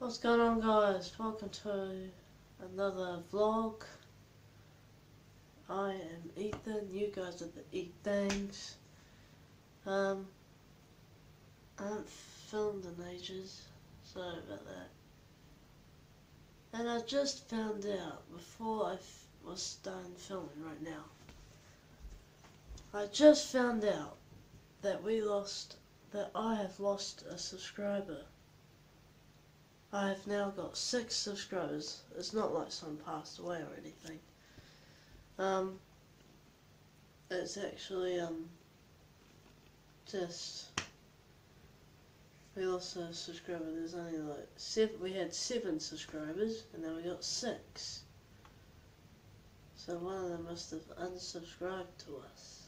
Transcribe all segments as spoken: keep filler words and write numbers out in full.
What's going on, guys? Welcome to another vlog. I am Ethan, you guys are the Ethans. Um, I haven't filmed in ages, sorry about that. And I just found out, before I f was done filming right now, I just found out that we lost, that I have lost a subscriber. I have now got six subscribers. It's not like someone passed away or anything. Um, it's actually, um, just, we lost a subscriber. There's only like seven, we had seven subscribers, and then we got six. So one of them must have unsubscribed to us,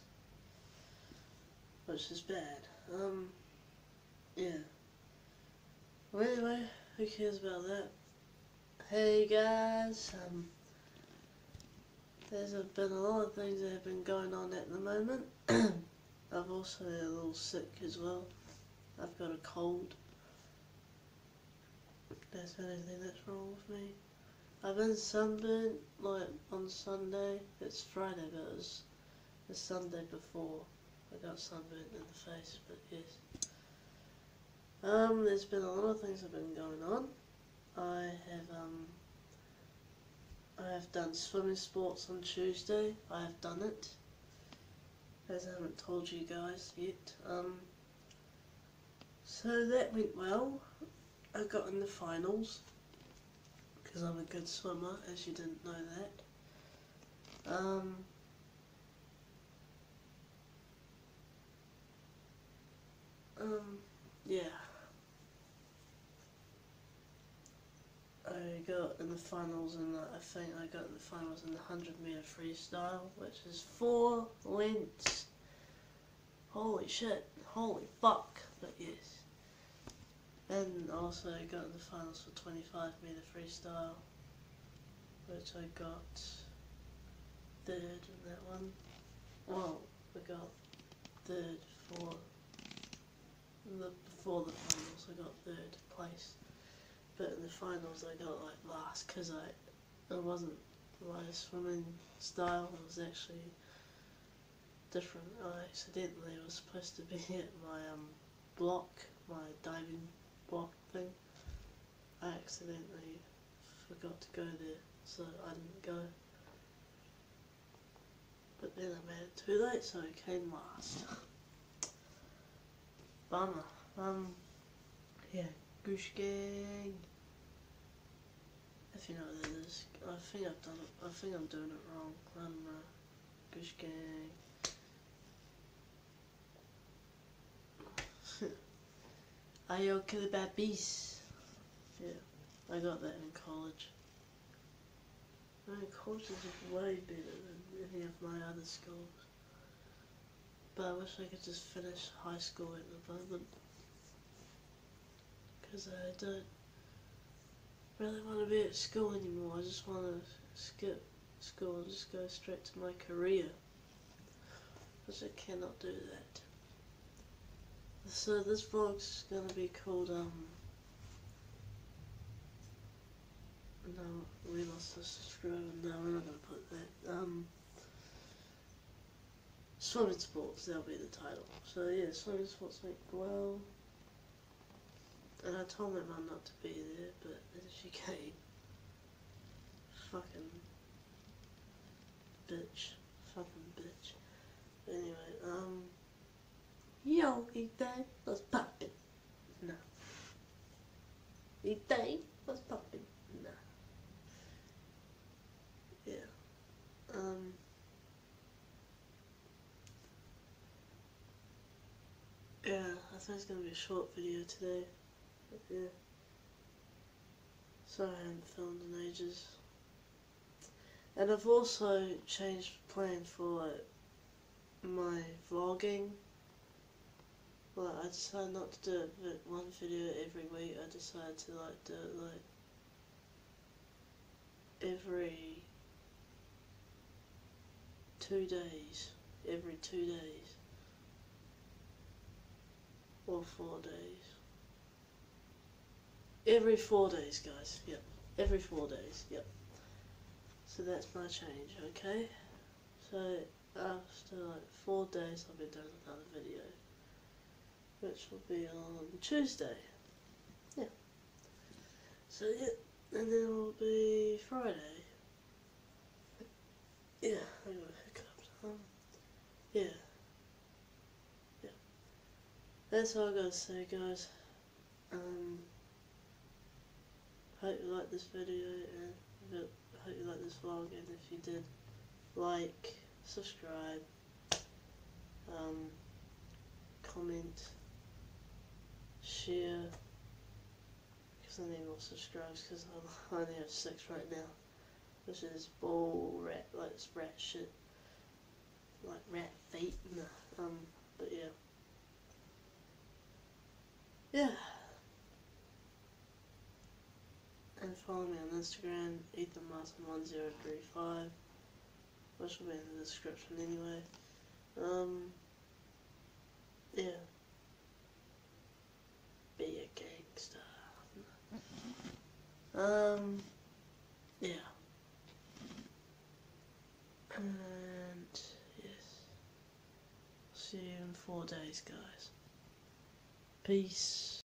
which is bad. Um, yeah. Well, anyway, who cares about that? Hey guys, um, there's been a lot of things that have been going on at the moment. I've also been a little sick as well. I've got a cold. If there's anything that's wrong with me. I've been sunburnt, like, on Sunday. It's Friday, but it was the Sunday before I got sunburnt in the face, but yes. Um, there's been a lot of things that have been going on. I have, um, I have done swimming sports on Tuesday. I have done it, as I haven't told you guys yet. Um, so that went well. I got in the finals, because I'm a good swimmer, as you didn't know that. Um, um, yeah. I got in the finals, and I think I got in the finals in the one hundred meter freestyle, which is four lengths. Holy shit, holy fuck, but yes. And also I got in the finals for twenty-five meter freestyle, which I got third in that one. Well, I got third for the before the finals. I got third place. But in the finals I got like last because I, it wasn't my swimming style, it was actually different. I accidentally was supposed to be at my um, block, my diving block thing. I accidentally forgot to go there, so I didn't go. But then I made it too late, so I came last. Bummer. Um, yeah, Goosh Gang. If you know what that is, I think I've done it. I think I'm doing it wrong. I don't know. Goosh Gang. Ayo Kilibabis. Yeah, I got that in college. I mean, college is way better than any of my other schools. But I wish I could just finish high school at the moment. Because I don't really want to be at school anymore. I just want to skip school and just go straight to my career, because I cannot do that. So this vlog's gonna be called um no, we lost a subscriber. No, we're not gonna put that. Um swimming sports, that'll be the title. So yeah, swimming sports went well. And I told my mum not to be there, but then she came. Fucking bitch. Fucking bitch. But anyway, um... Yo, Ethan, what's poppin'? No. Ethan, what's poppin'? No. Yeah. Um... Yeah, I think it's gonna be a short video today. Yeah. So I haven't filmed in ages. And I've also changed plan for like my vlogging. Like I decided not to do it one video every week. I decided to like do it like every two days. Every two days. Or four days. Every four days, guys. Yep. Every four days. Yep. So that's my change, okay? So after like four days I'll be doing another video, which will be on Tuesday. Yeah. So yeah, and then it will be Friday. Yeah, I got hiccups. Um, yeah. Yeah. That's all I gotta say, guys. Um, hope you like this video, and I hope you like this vlog, and if you did, like, subscribe, um, comment, share, because I need more subscribers, because I only have six right now, which is bull rat, like it's rat shit, like rat feet, nah, um, but yeah, yeah, and follow me on Instagram, Ethan Martin one zero three five, which will be in the description anyway, um, yeah, be a gangster, um, yeah. And yes, see you in four days, guys. Peace.